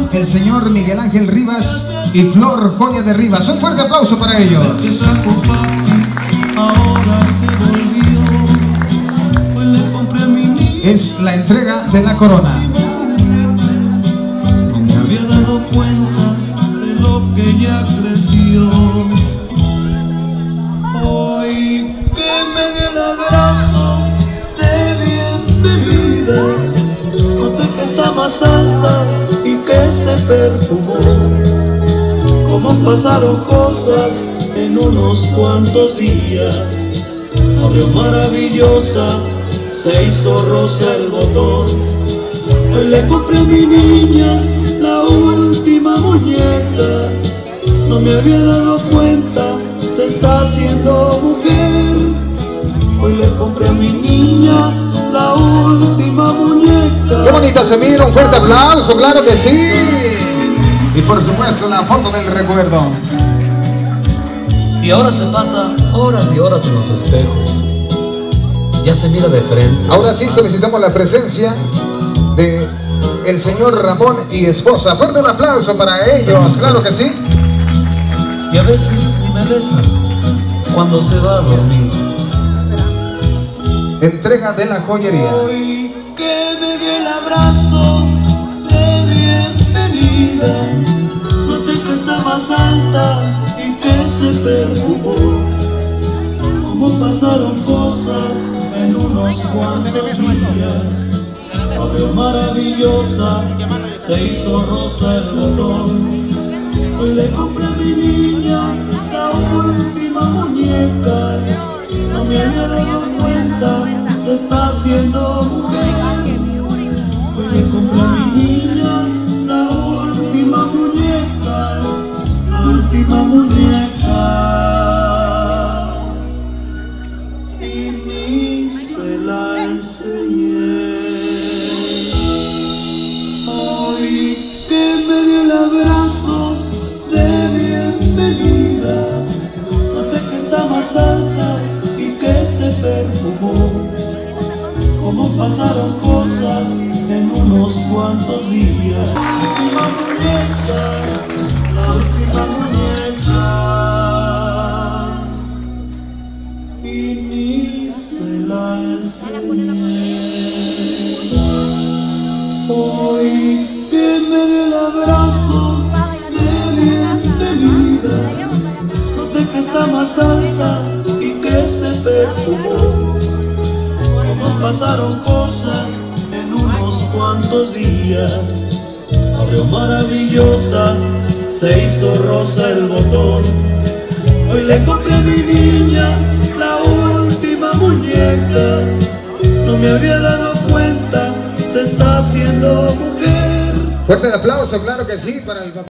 el señor Miguel Ángel Rivas y Flor Joya de Rivas. Un fuerte aplauso para ellos. Es la entrega de la corona. No me había dado cuenta de lo que ya creció. Hoy que me dio el abrazo de bienvenida, noté que está más alta y que se perfumó. Como pasaron cosas en unos cuantos días, abrió maravillosa, se hizo rosa el botón. Hoy le compré a mi niña la última muñeca. No me había dado cuenta, se está haciendo mujer. Hoy le compré a mi niña la última muñeca. ¡Qué bonita se mira! Un fuerte aplauso, claro que sí. Y por supuesto la foto del recuerdo. Y ahora se pasa horas y horas en los espejos. Ya se mira de frente. Ahora sí solicitamos la presencia de el señor Ramón y esposa. Fuerte un aplauso para ellos, claro que sí. Y a veces ni me besa cuando se va a dormir. Entrega de la joyería. Hoy que me dio el abrazo de bienvenida, noté que está más alta y que se perfumó. Como pasaron cosas en unos cuantos días, abrió maravillosa, se hizo rosa el botón. Hoy le compré a mi niña la última muñeca. No me había dado cuenta, se está haciendo mujer. Hoy le compré a mi niña la última muñeca, la última muñeca. Y ni se la enseñé. Hoy que me dio el abrazo de bienvenida, noté que está más alta y que se perfumó. Como pasaron cosas en unos cuantos días. La última muñeca, la última muñeca. Y ni se la enseñé. Hoy que me dio el abrazo de bienvenida, noté que está más alta y que se perfumó. Como pasaron cosas en unos cuantos días, abrió maravillosa, se hizo rosa el botón. Hoy le compré a mi niña la última muñeca. No me había dado cuenta, se está haciendo mujer. Fuerte el aplauso, claro que sí, para el papá.